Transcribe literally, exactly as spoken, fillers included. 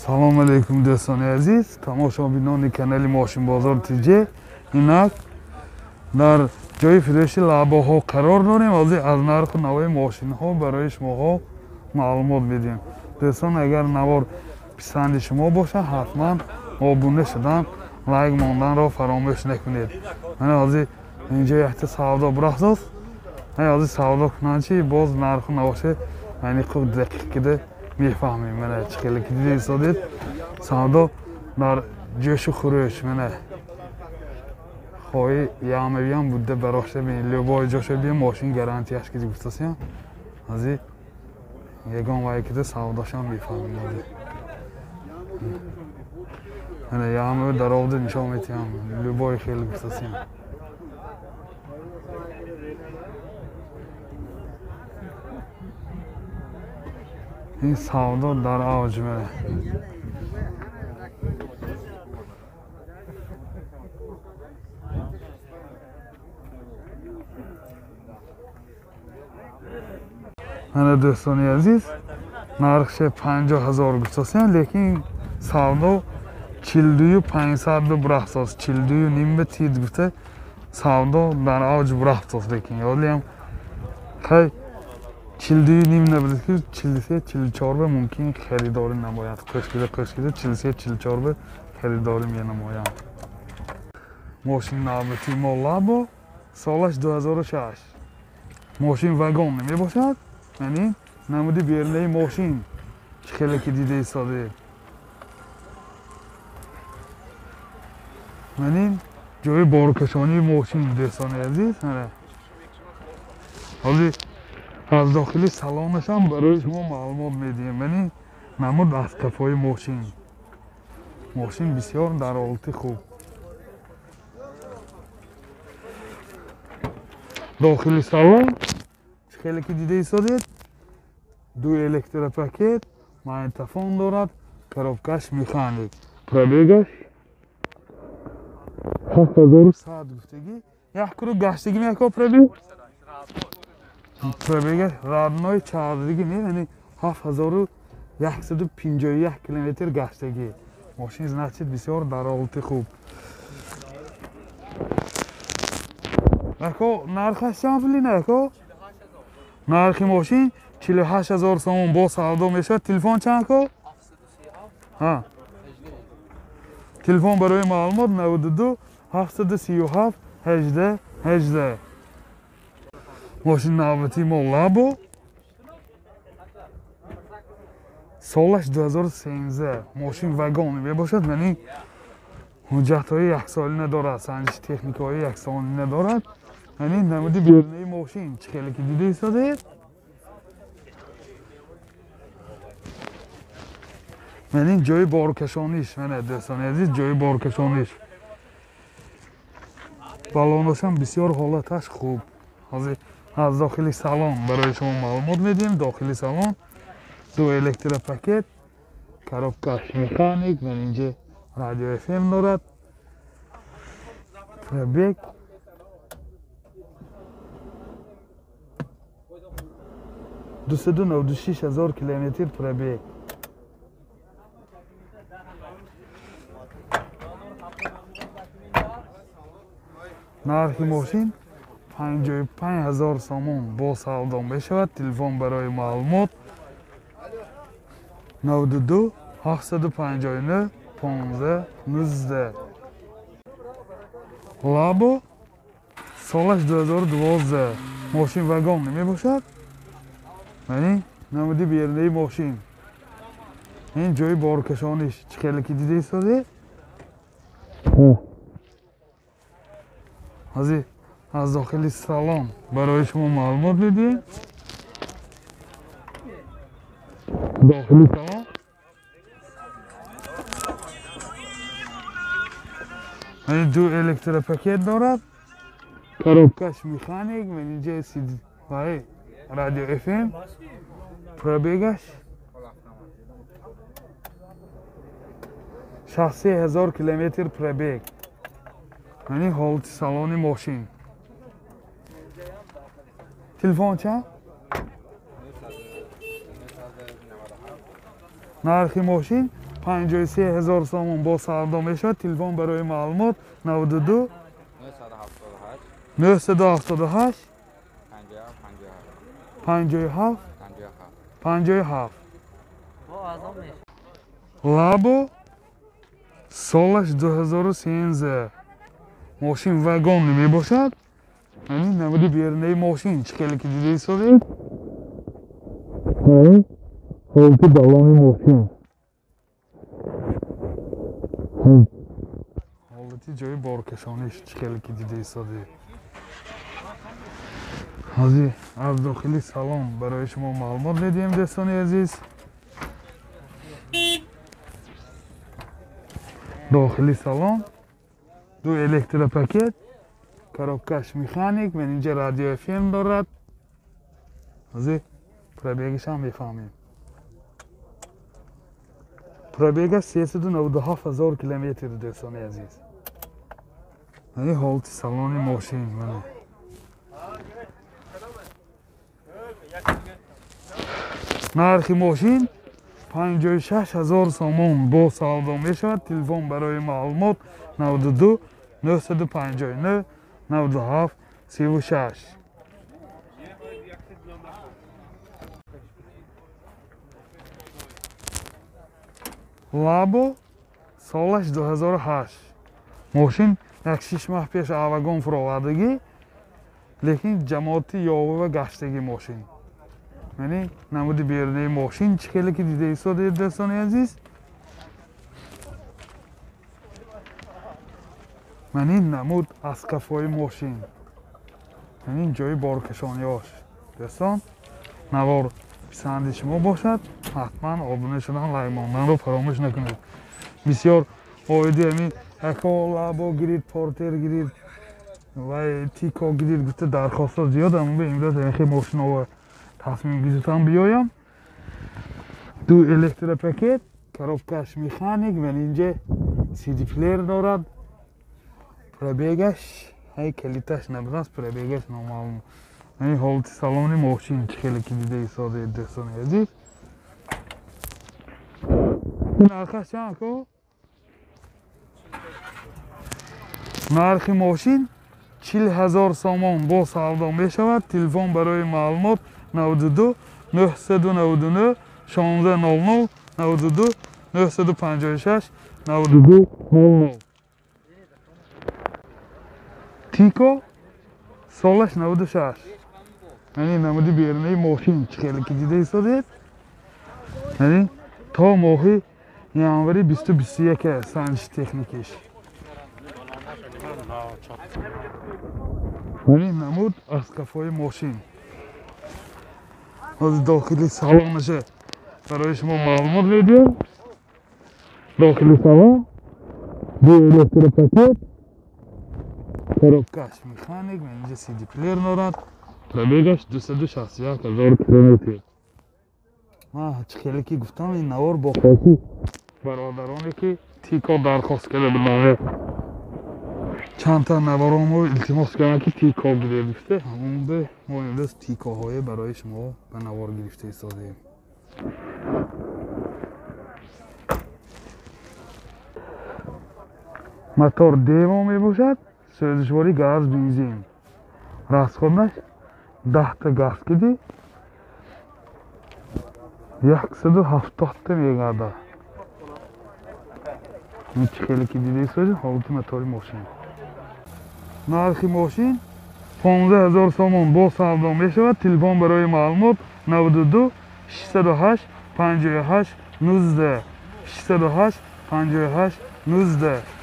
салому алейкум дӯстони азиз, тамошобинони канали Мошинбозор Тиҷе. Инак дар ҷои фурӯши лабоҳо қарор дорем. Ҳозир аз нарху навои мошинҳо барои шумоҳо маълумот медиҳем. Дӯстон, агар навор писанди шумо бошад, ҳатман обуна шудан, лайк монданро фаромӯш накунед. Мана ҳозир инҷо якта савдо бирахтост. Ҳай ҳозир савдо кунанд чи боз нарху навоше яъни хуб дақиқида мефаҳмем. Мана чӣ хеле ки дида истодед, савдо дар ҷӯшу хурӯш. Мана хоҳӣ ямавиям буда барохша бин любой ҷоша бием мошин гарантияш ки гуфтасиям. Ҳозир ягон вай кида савдошам мефаҳмем. ҳозир мана ямави дар овда нишон метиҳам любой хеле гуфтасиям. این سودا در اوج میره. من دوستانی عزیز نرخش پنجاه هزار گفتیم، لیکن سودا چهل و دو و پانصد برخت است. چهل و دو و نیم به تید گفته سودا در اوج برخت است. لیکن یادیم که چهل و دو نیم نبود که چهل و سه چهل و چهار به ممکن خریداری نماید. کشیده کشیده چهل و سه چهل و چهار به خریداری می نماید. ماشین نوبتی ما لابو سالش دو هزار و شش. ماشین واگن نمی باشد. یعنی نمودی بیرنه ماشین خیلی که دیده ایستاده. یعنی جای بارکشانی ماشین دوستان عزیز. حالی از داخلی سالانش هم برای شما معلومات میدیم. یعنی نمود از کفای ماشین. ماشین بسیار در حالت خوب. داخلی سالن خیلی که دیده ایستادید دو الکتروپاکت مایتافون دارد، کاروبکش مکانیک، پرابیگش هفت هزار و صد گفتگی یک کرو گشتگی میکو پرابیگ پرابیگش رادنای چهاردگی می یعنی هفت هزار و صد و پنجاه و یک کیلومتر گشتگی. ماشین значит بسیار در حالت خوب. نکو نرخش چند فیلی نکو؟ نرخ ماشین چهل و هشت هزار سوم با سودا میشه. تلفن چند کو؟ ها. تلفن برای معلومات نود و دو هفتصد و سی و هفت هجده هجده. ماشین نوبتی ما لابو سالش دو هزار و سیزده. ماشین واگن می باشد. یعنی حجت‌های یک سالی ندارد، سنجش تکنیک‌های یک سالی ندارد. یعنی نمودی بیرونی ماشین چه خیلی که دیده ایستادید. یعنی جای بارکشانیش، من دوستان عزیز جای بارکشانیش بالونش هم بسیار حالتش خوب. حاضر از داخلی سالن برای شما معلومات میدیم. داخلی سالن دو الکتروپاکت، کاروبکش مکانیک و اینجا رادیو اف ام دارد. پرابیگ دویست و نود و شش هزار کیلومتر پرابیگ. نرخ ماشین پنجاه و پنج هزار سوم با سودا میشود. تلفن برای معلومات نود و دو هفتصد و پنجاه و نه پانزده نوزده. لابو سالش دو هزار و دوازده. ماشین واگن نمی باشد. یعنی نمودی بیرنه ماشین. این جای بارکشانیش چه خیلی که دیده ایستاده. حاضر از داخلی سالن برای شما معلومات میدیم. داخلی سالن یعنی دو الکتروپاکت دارد، کاروبکش مکانیک و اینجا سیدی های رادیو اف ام. پرابیگش شصت هزار کیلومتر پرابیگ. یعنی حالت سالن ماشین. تلفن چند؟ نرخ ماشین پنجاه و سه هزار سوم با سودا میشود. تلفن برای معلومات نود و دو نهصد و هفتاد و هشت پنجاه و هفت پنجاه و هفت. لابو سالش دو هزار و سیزده. ماشین واگن می باشد. یعنی نمودی بیرونی ماشین چکلی که دیده سالید. های حالت بالانی ماشین. حالتی جای بارکشانش چکلی که دیده سالید. حاضی از داخلی سلام برای شما معلومات میدیم دوستان عزیز. داخلی سلام دو الکتروپاکت کاروبکش مکانیک و اینجا رادیو فیلم دارد. حاضی پرابیگش هم بفهمیم. پرابیگش سیصد و نود و هفت هزار کیلومتر دوستان عزیز. این حالت سالن ماشین منه. نرخ ماشین پنجاه و شش هزار سوم با سودا می شود. تلفن برای معلومات نود و دو نهصد و پنجاه و نه نود و هفت سی و شش. لابو سالش دو هزار و هشت. ماشین یک شش ماه پیش آواگان فراوردگی لیکن جماعتی یاوه و گشتگی ماشین. یعنی نمود بیرونی ماشین چکلی که دیده ایستاده دوستان عزیز. یعنی نمود از کفای ماشین. یعنی جای بارکشانیاش دوستان. نوار پسند شما باشد حتما آبونه شدن لایک ماندن رو فراموش نکنید. بسیار آیدی همین اکا لابا گیرید پارتر گیرید و تیکا گیرید گفته درخواست ها زیاد هم به امروز اینخی ماشین ها تصمیم گیرتم بیایم. دو الکتروپاکت کاروبکش مکانیک و اینجا سی دی پلیر دارد. پرابیگش های کلیتش نبودست پرابیگش نامعلوم. یعنی حالت سالن ماشین چخیلی که دیده ایستاده دوستان عزیز. این نرخش چند که؟ نرخ ماشین چهل هزار سوم با سودا می شود. تلفن برای معلومات نود و دو نهصد و نود و نه شانزده نود و نه نود و دو نهصد و پنجاه و شش نود و دو نود و نه. تیکو سالش نود و شش. یعنی نمودی بیرونی ماشین چخیلی که دیده ایستاده. یعنی تا ماهی یعنی بیست و بیست و یک سنج تکنیکش. یعنی نمود از کفای ماشین. از داخلی سالانشه برای شما معلومات میدیم. داخلی سالان دو الکتروپاکت کاروبکش مکانیک و اینجا سی دی پلیر دارد. پرابیگش دویست و شصت و یک هزار کیلومتر. ما چخیلی که گفتم این نوار با خاصی برادرانی که تیکا درخواست کرده بنامه چند تا نواران رو التماس کردن که تیکا گرفته. همون به ما امروز تیکاهای برای شما به نوار گرفته ایستاده ایم. موتور دیما می باشد. سوزشواری گاز بنزین. راسخونش ده تا گاز کدی یکصد و هفتاد تا میگرده. این چخیلی که دیده ایستاده حالت موتور ماشین. نرخ ماشین پانزده هزار سوم با سودا می شود. تلفن برای معلومات نود و دو ششصد و هشت پنجاه و هشت نوزده ششصد و هشت پنجاه و هشت نوزده.